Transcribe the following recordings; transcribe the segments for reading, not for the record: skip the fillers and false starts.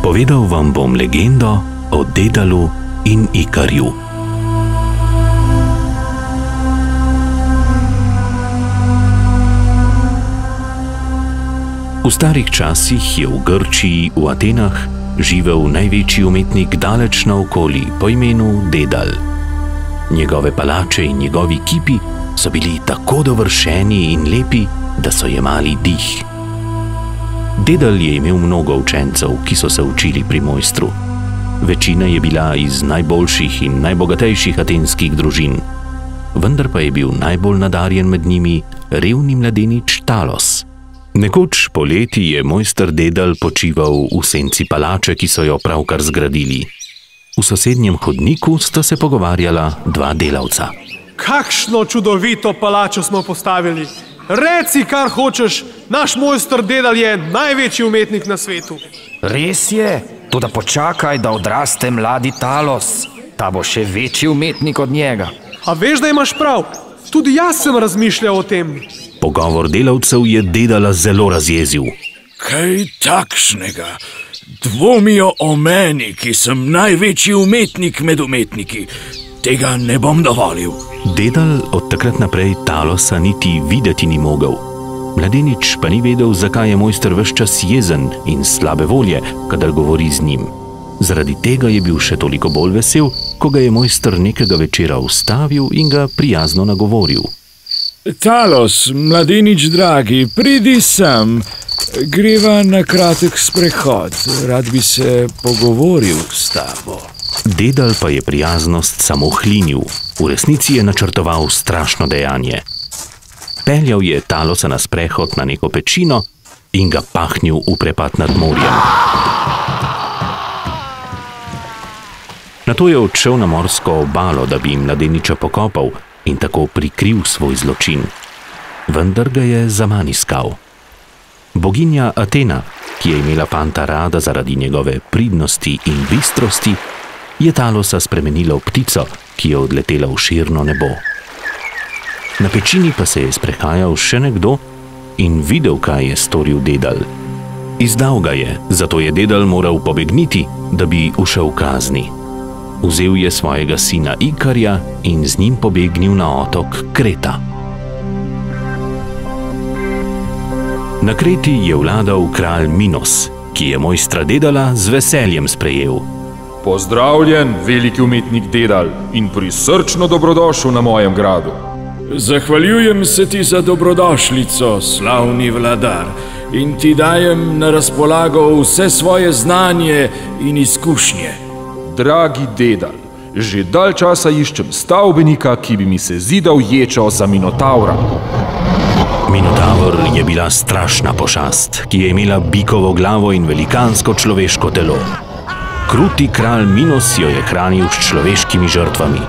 Povedal vam bom legendo o Dedalu in Ikarju. V starih časih je v Grčiji, v Atenah, živel največji umetnik daleč naokoli po imenu Dedal. Njegove palače in njegovi kipi so bili tako dovršeni in lepi, da so jemali dih. Dedal je imel mnogo učencev, ki so se učili pri mojstru. Večina je bila iz najboljših in najbogatejših atenskih družin, vendar pa je bil najbolj nadarjen med njimi revni mladenič Talos. Nekoč poleti je mojster Dedal počival v senci palače, ki so jo pravkar zgradili. V sosednjem hodniku sta se pogovarjala dva delavca. Kakšno čudovito palačo smo postavili! Reci, kar hočeš, naš mojster Dedal je največji umetnik na svetu. Res je, toda počakaj, da odraste mladi Talos. Ta bo še večji umetnik od njega. A veš, da imaš prav? Tudi jaz sem razmišljal o tem. Pogovor delavcev je Dedala zelo razjezil. Kaj takšnega? Dvomijo o meni, ki sem največji umetnik med umetniki. Tega ne bom dovolil. Dedal od takrat naprej Talosa niti videti ni mogel. Mladenič pa ni vedel, zakaj je mojster ves čas jezen in slabe volje, kadar govori z njim. Zaradi tega je bil še toliko bolj vesel, ko ga je mojster nekega večera ustavil in ga prijazno nagovoril. Talos, mladenič dragi, pridi sem. Greva na kratek sprehod. Rad bi se pogovoril s tabo. Dedal pa je prijaznost samo hlinil. V resnici je načrtoval strašno dejanje. Peljal je Talosa na sprehod na neko pečino in ga pahnil v prepad nad morjem. Nato je odšel na morsko obalo, da bi mladeniča pokopal in tako prikril svoj zločin. Vendar ga je zaman iskal. Boginja Atena, ki je imela fanta rada zaradi njegove pridnosti in bistrosti, je Talosa spremenila v ptico, ki je odletela v širno nebo. Na pečini pa se je sprehajal še nekdo in videl, kaj je storil Dedal. Izdal ga je, zato je Dedal moral pobegniti, da bi ušel kazni. Vzel je svojega sina Ikarja in z njim pobegnil na otok Kreta. Na Kreti je vladal kralj Minos, ki je mojstra Dedala z veseljem sprejel. Pozdravljen, veliki umetnik Dedal, in prisrčno dobrodošel na mojem gradu. Zahvaljujem se ti za dobrodošlico, slavni vladar, in ti dajem na razpolago vse svoje znanje in izkušnje. Dragi Dedal, že dalj časa iščem stavbenika, ki bi mi se zidal ječo za Minotavra. Minotavr je bila strašna pošast, ki je imela bikovo glavo in velikansko človeško telo. Kruti kralj Minos jo je hranil s človeškimi žrtvami.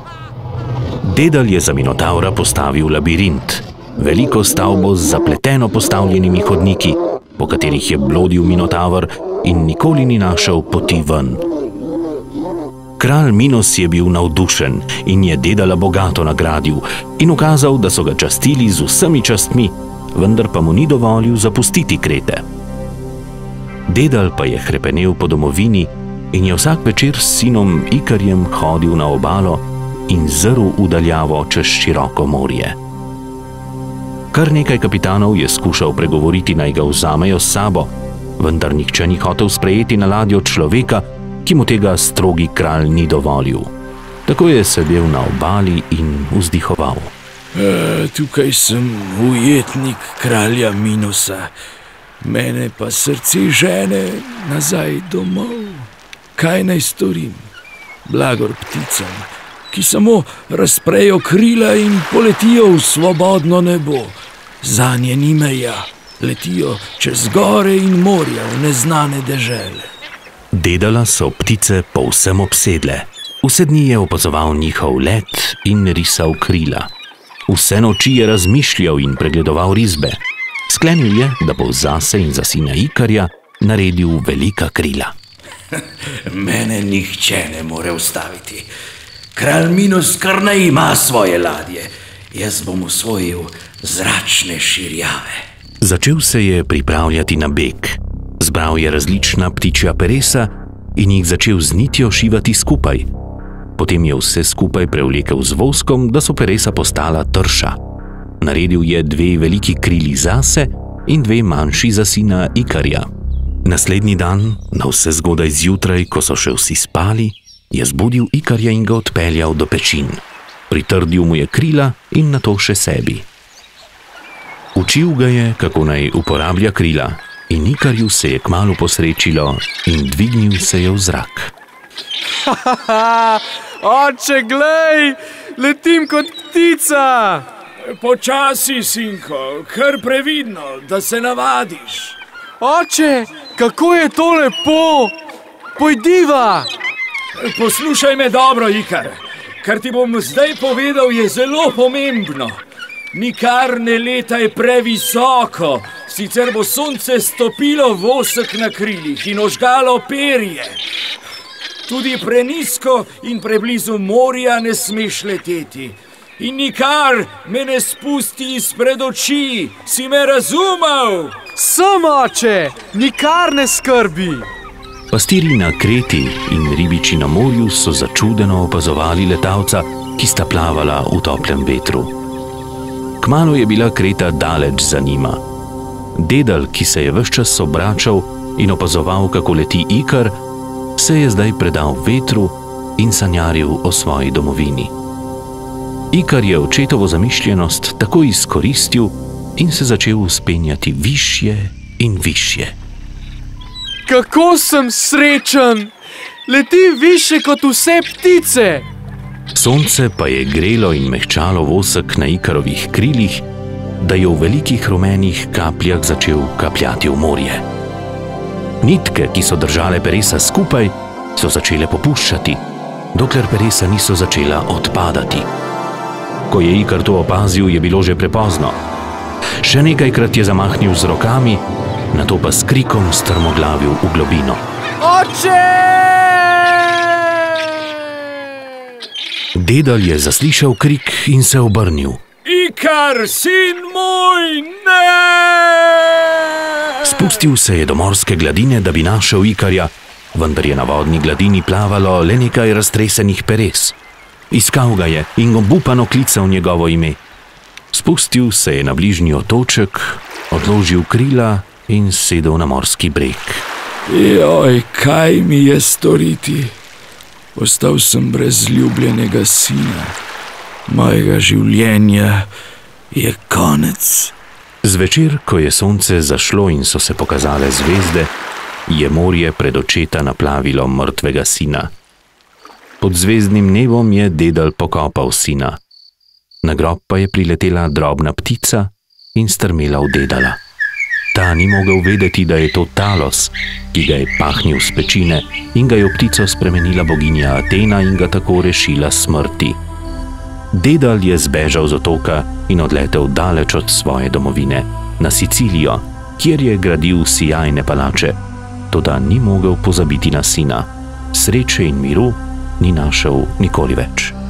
Dedal je za Minotavra postavil labirint, veliko stavbo z zapleteno postavljenimi hodniki, po katerih je blodil Minotavr in nikoli ni našel poti ven. Kralj Minos je bil navdušen in je Dedala bogato nagradil in ukazal, da so ga častili z vsemi častmi, vendar pa mu ni dovolil zapustiti Krete. Dedal pa je hrepenel po domovini in je vsak večer s sinom Ikarjem hodil na obalo in zrl v daljavo čez široko morje. Kar nekaj kapitanov je skušal pregovoriti, naj ga vzamejo s sabo, vendar nihče ni hotel sprejeti na ladjo človeka, ki mu tega strogi kralj ni dovolil. Tako je sedel na obali in vzdihoval. Tukaj sem ujetnik kralja Minosa. Mene pa srce žene nazaj domov. Kaj naj storim? Blagor pticam, ki samo razprejo krila in poletijo v svobodno nebo. Zanje ni meja, letijo čez gore in morja v neznane dežele. Dedala so ptice povsem obsedle. Vse dni je opazoval njihov let in risal krila. Vse noči je razmišljal in pregledoval risbe. Sklenil je, da bo zase in za sina Ikarja naredil velika krila. Mene nihče ne more ustaviti. Kralj Minos kar naj ima svoje ladje. Jaz bom osvojil zračne širjave. Začel se je pripravljati na beg. Z Zbral je različna ptičja peresa in jih začel z nitjo šivati skupaj. Potem je vse skupaj prevlekel z voskom, da so peresa postala trša. Naredil je 2 veliki krili zase in 2 manjši za sina Ikarja. Naslednji dan, na vse zgodaj zjutraj, ko so še vsi spali, je zbudil Ikarja in ga odpeljal do pečin. Pritrdil mu je krila in nato še sebi. Učil ga je, kako naj uporablja krila, in Ikarju se je kmalu posrečilo in dvignil se je v zrak. Oče, glej, letim kot ptica! Počasi, sinko, kar previdno, da se navadiš. Oče, kako je to lepo! Pojdiva! Poslušaj me dobro, Ikar. Kar ti bom zdaj povedal, je zelo pomembno. Nikar ne letaj previsoko, sicer bo sonce stopilo vosek na krilih in ožgalo perje. Tudi prenizko in preblizu morja ne smeš leteti. In nikar me ne spusti izpred oči, si me razumel? Sem, oče, nikar ne skrbi! Pastirji na Kreti in ribiči na morju so začudeno opazovali letalca, ki sta plavala v toplem vetru. Kmalu je bila Kreta daleč za njima. Dedal, ki se je ves čas obračal in opazoval, kako leti Ikar, se je zdaj predal vetru in sanjaril o svoji domovini. Ikar je očetovo zamišljenost takoj izkoristil in se začel vzpenjati višje in višje. Kako sem srečen! Letim više kot vse ptice! Sonce pa je grelo in mehčalo vosek na Ikarovih krilih, da je v velikih rumenih kapljah začel kapljati v morje. Nitke, ki so držale peresa skupaj, so začele popuščati, dokler peresa niso začela odpadati. Ko je Ikar to opazil, je bilo že prepozno. Še nekajkrat je zamahnil z rokami, nato pa s krikom strmoglavil v globino. Oče! Dedal je zaslišal krik in se obrnil. Ikar, sin moj, ne! Spustil se je do morske gladine, da bi našel Ikarja, vendar je na vodni gladini plavalo le nekaj raztresenih peres. Iskal ga je in obupano klical njegovo ime. Spustil se je na bližnji otoček, odložil krila in sedel na morski breg. Joj, kaj mi je storiti? Postal sem brez ljubljenega sina. Mojega življenja je konec. Zvečer, ko je sonce zašlo in so se pokazale zvezde, je morje pred očeta naplavilo mrtvega sina. Pod zvezdnim nebom je dedal pokopal sina. Na grob pa je priletela drobna ptica in strmela v dedala. Ta ni mogel vedeti, da je to Talos, ki ga je pahnil z pečine in ga je v ptico spremenila boginja Atena in ga tako rešila smrti. Dedal je zbežal z otoka in odletel daleč od svoje domovine, na Sicilijo, kjer je gradil sijajne palače, toda ni mogel pozabiti na sina. Sreče in miru ni našel nikoli več.